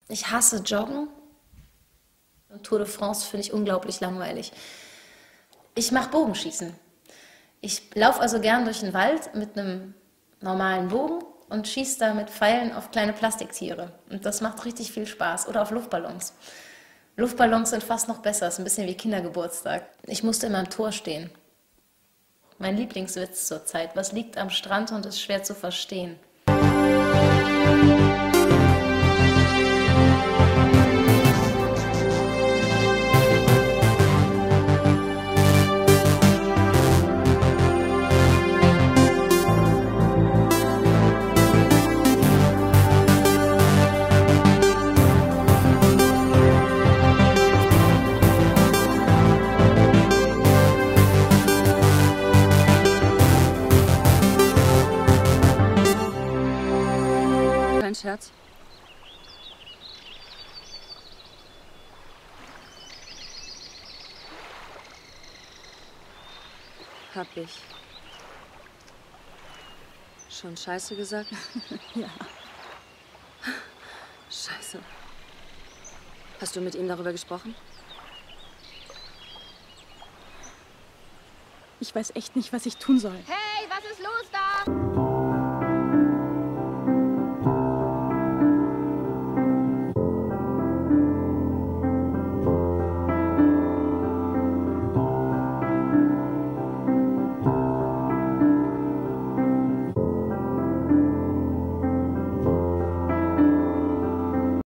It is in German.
Ich hasse Joggen und Tour de France finde ich unglaublich langweilig. Ich mache Bogenschießen. Ich laufe also gern durch den Wald mit einem normalen Bogen und schieße da mit Pfeilen auf kleine Plastiktiere. Und das macht richtig viel Spaß. Oder auf Luftballons. Luftballons sind fast noch besser, ist ein bisschen wie Kindergeburtstag. Ich musste immer im Tor stehen. Mein Lieblingswitz zurzeit: Was liegt am Strand und ist schwer zu verstehen? Kein Scherz? Hab ich schon Scheiße gesagt? Ja. Scheiße. Hast du mit ihm darüber gesprochen? Ich weiß echt nicht, was ich tun soll. Hey, was ist los da?